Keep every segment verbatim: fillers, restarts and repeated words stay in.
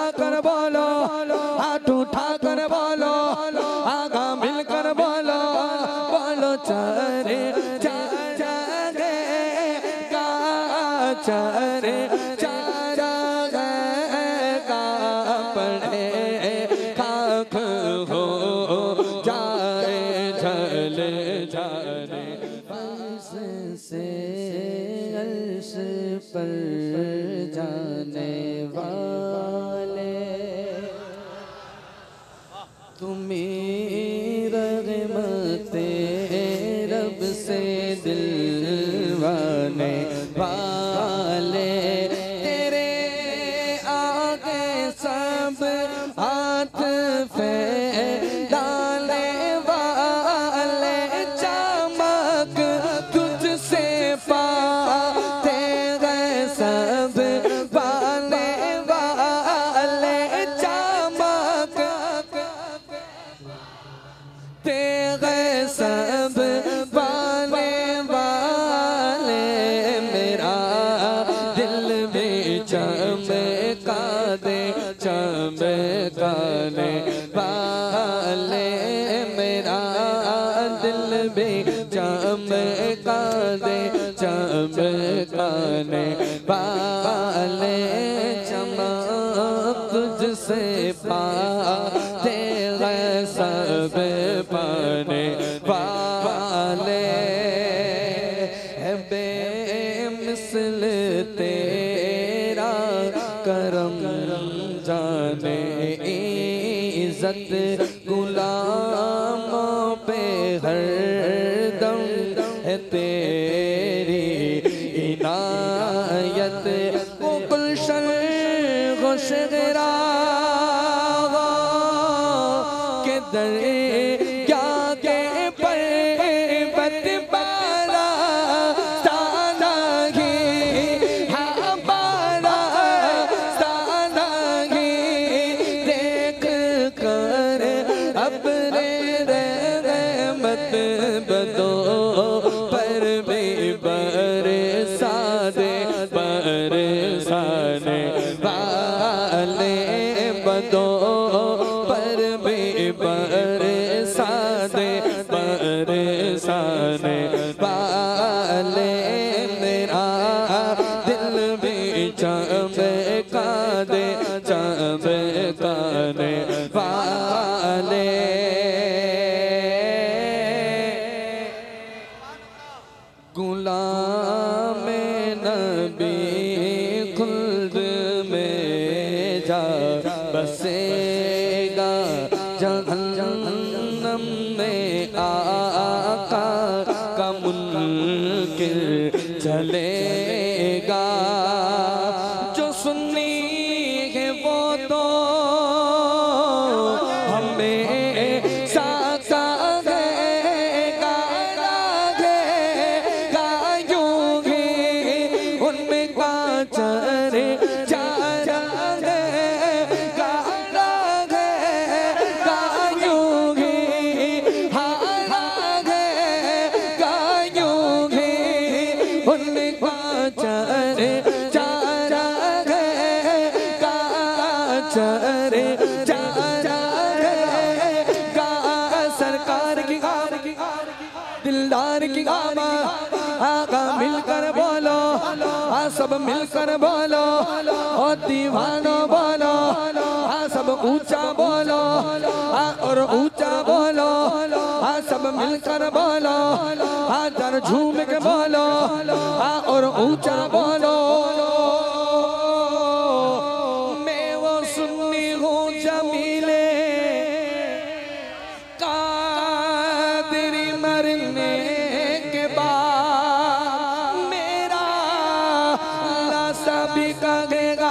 कर बोलो, हाथ उठा कर बोलो, आगा मिलकर बोलो, बोलो चरे जागे का चरे जागे का पड़े खाक हो जाए झल जाने अर्श से अर्श पर जाने वाले तुम्हें रहमते रब से दिलवाने वाले तेरे आगे सब हाथ फैलाने वाले चमक तुझसे पाते हैं सब पाने वाले चमक तेरे सब पाने वाले मेरा दिल भी चमका दे चमकाने वाले मेरा दिल भी चमका दे चमकाने वाले चमक तुझसे पाते हैं सब पाने वाले है बेमिसल तेरा करम जाने इज्जत गुलामों पे हर दम है तेरी इनायत वो गुलशन गुशगरा के दर क्या के पर्वत बाला साना ही हाँ बाला साना ही देख कर अपने रहमत बदो पर भी बरसा दे बरसाने वाले बदो पर भी बरसा दे बरसाने वाले मेरा दिल भी चमका दे चमकाने वाले गुलाम नबी खुल्द में जा बसेगा जहन्नम में आका का मुनकिर चलेगा जो सुन्नी है वो तो हमें साका गएगा लागेगा यूं ही उनमें का चरे चारा गएगा लागेगा यूं ही हाँ लागेगा यूं ही उनमें का चरे चारा गएगा चरे चारा गएगा सरकार की दिलदार की आवाज़ आका मिलकर बोलो आ सब मिलकर बोलो ओ दीवानो बोलो आ सब ऊंचा बोलो आ और ऊंचा बोलो आ सब मिलकर बोलो आ जर झूम के बोलो आ और ऊंचा बोलो मैं वो सुन्नी हूँ जमीले कादिरी मरने के बाद मेरा लाशा भी कहेगा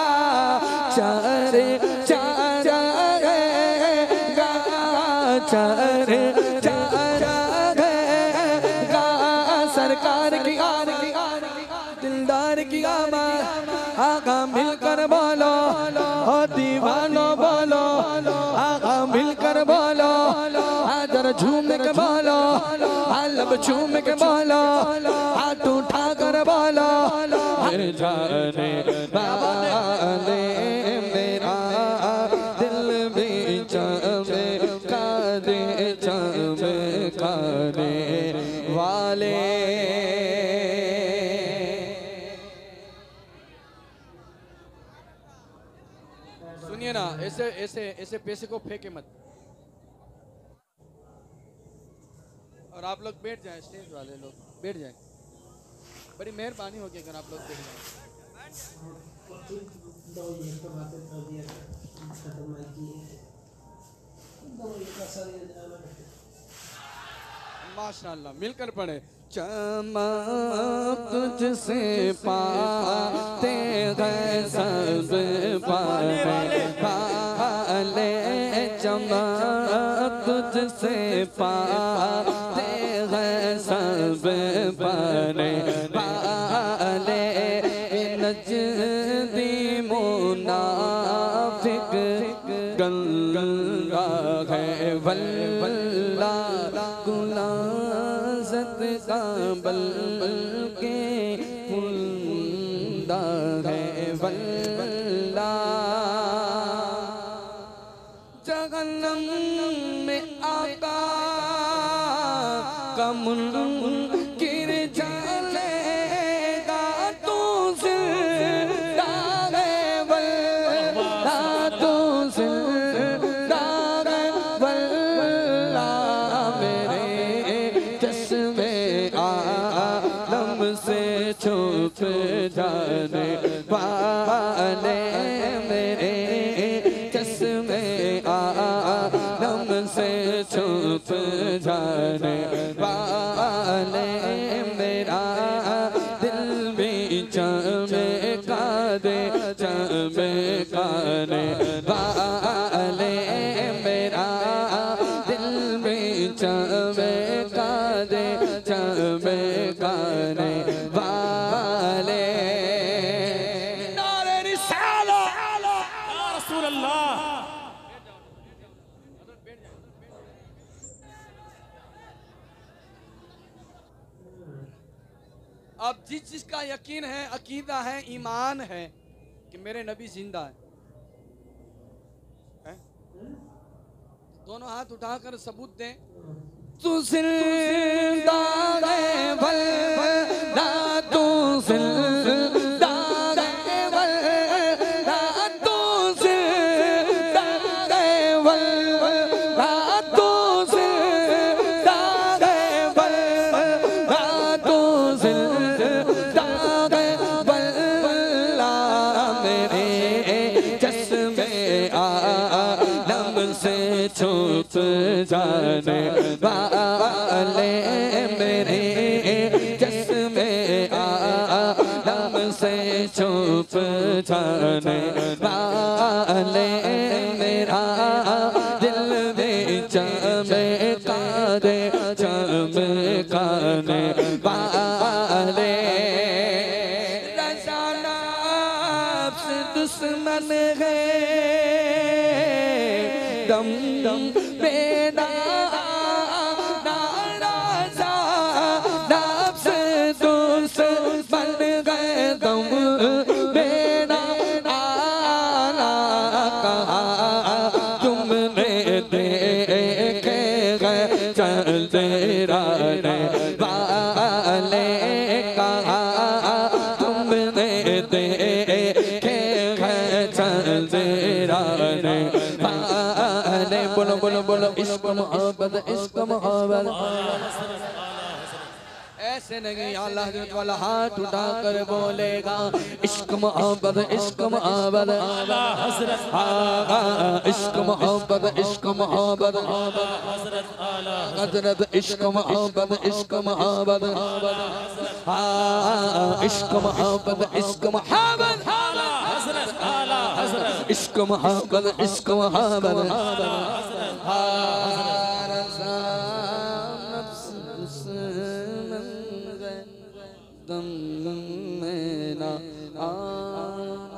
चरे चारा गएगा चरे चारा गएगा सरकार की आर की दिलदार की आवाज़ आका मिलकर बोलो ओ दीवानो बोलो आका मिलकर बोलो आदर झूम के बोलो आ लब झूम के बोलो हाथ उठा कर बोलो जाने वाले मेरा सुनिए ना, ऐसे ऐसे ऐसे पैसे को फेंके मत। और आप लोग बैठ जाएं, स्टेज वाले लोग बैठ जाएं, बड़ी मेहरबानी होगी अगर आप लोग बैठ जाएं। माशाल्लाह, मिलकर पढ़े। चमक तुझसे पाते हैं सब पाने वाले, चमक तुझसे पाते हैं सब पाने वाले, नजदी मुनाफिक गंगा है वल्ला, गुलाज़त का बल के मुंदा है वल्ला, जहन्नम में आका का मुनकिर चलेगा तू ज़िंदा है वल्ला, तू ज़िंदा है वल्ला, मेरे चश्मे आलम से छुप जाने वाले, मेरे चश्मे आलम से छुप जाने वाले, मेरा दिल भी चमका दे चमकाने वाले, मेरा दिल भी चमका दे चमकाने वाले। नारे रिसालत या रसूल अल्लाह। अब जिस जिसका यकीन है, अकीदा है, ईमान है कि मेरे नबी जिंदा है, है? दोनों हाथ उठाकर सबूत दें। तू जिंदा है वल्ला, तू जिंदा है वल्ला, तू जिंदा है वल्ला, तू जिंदा है वल्ला, तू जिंदा है वल्ला, मेरे चश्मे आलम से छुप जाने वाले, मेरे चश्मे आलम से छुप जाने वाले, मेरा दिल में चमका दे चमकाने वाले, रज़ा नफ्स दुश्मन है दम दम बेना नाराज़ा नफ्स दुश्मन है दम बेना आला कहा तुमने देखे गए चलते रहने वाले, कहा तुमने देखे गए चलते रहने वाले। बोलो बोलो बोलो इश्क मोहब्बत इश्क मोहब्बत, ऐसे नहीं अल्लाह वाला हाथ उठाकर बोलेगा इश्क मोहब्बत इश्क मोहब्बत, इश्क मोहब्बत इश्क मोहब्बत, हज़रत इश्क मोहब्बत इश्क मोहब्बत, इश्क मोहब्बत इश्क मोहब्बत, इश्क मोहब्बत इश्क मोहब्बत, दम में ना